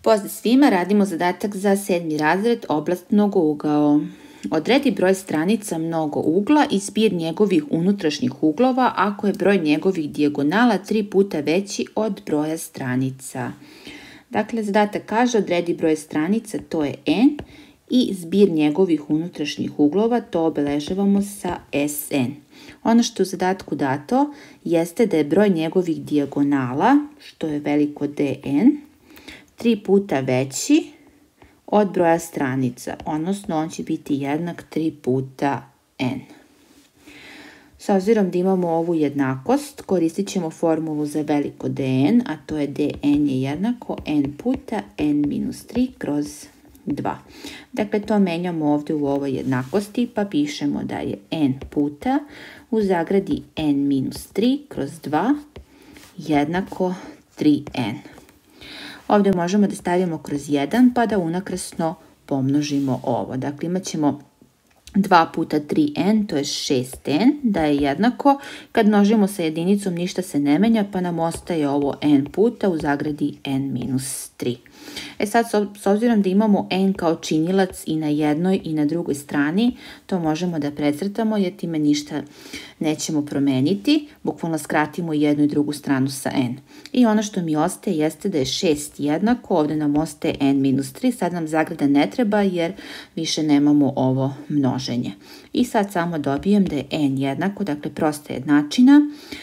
Pozdrav svima, radimo zadatak za 7. razred, oblast mnogougao. Odredi broj stranica mnogougla i zbir njegovih unutrašnjih uglova ako je broj njegovih dijagonala 3 puta veći od broja stranica. Dakle, zadatak kaže odredi broj stranica, to je n, i zbir njegovih unutrašnjih uglova, to obeležavamo sa SN. Ono što u zadatku dato jeste da je broj njegovih dijagonala, što je veliko DN, 3 puta veći od broja stranica, odnosno on će biti jednak 3 puta n. S obzirom da imamo ovu jednakost, koristit ćemo formulu za veliko dn, a to je dn je jednako n puta n minus 3 kroz 2. Dakle, to menjamo ovdje u ovoj jednakosti, pa pišemo da je n puta u zagradi n minus 3 kroz 2 jednako 3n. Ovdje možemo da stavimo kroz 1 pa da unakrasno pomnožimo ovo. Dakle, imat ćemo 2 puta 3n, to je 6n, da je jednako. Kad množimo sa jedinicom ništa se ne menja, pa nam ostaje ovo n puta u zagradi n minus 3. Sad, s obzirom da imamo n kao činilac i na jednoj i na drugoj strani, to možemo da precrtamo jer time ništa nećemo promeniti. Bukvalno skratimo jednu i drugu stranu sa n. I ono što mi ostaje jeste da je 6 jednako, ovdje nam ostaje n minus 3, sad nam zagrada ne treba jer više nemamo ovo množenje. I sad samo dobijem da je n jednako, dakle prosta jednačina.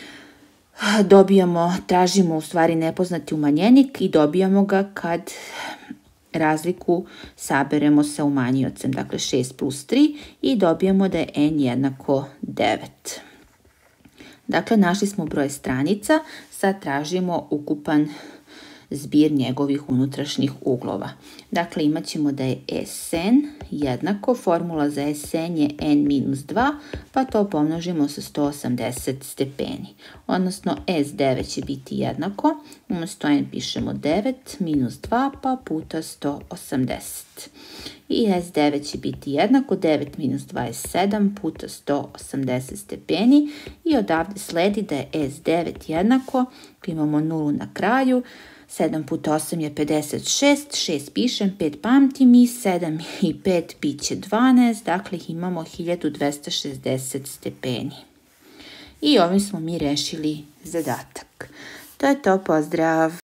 Tražimo u stvari nepoznati umanjenik i dobijamo ga kad razliku saberemo sa umanjiocem, dakle 6 plus 3 i dobijemo da je n jednako 9. Dakle, našli smo broj stranica, sad tražimo ukupan zbir njegovih unutrašnjih uglova. Dakle, imat ćemo da je SN jednako, formula za SN je n minus 2, pa to pomnožimo sa 180 stepeni. Odnosno, S9 će biti jednako, umjesto n pišemo 9 minus 2 pa puta 180. I S9 će biti jednako, 9 minus 2 je 7 puta 180 stepeni. I odavde sledi da je S9 jednako, imamo nulu na kraju, 7 puta 8 je 56, 6 pišem, 5 pamtim i 7 i 5 bit će 12, dakle imamo 1260 stepeni. I ovim smo mi rešili zadatak. To je to, pozdrav!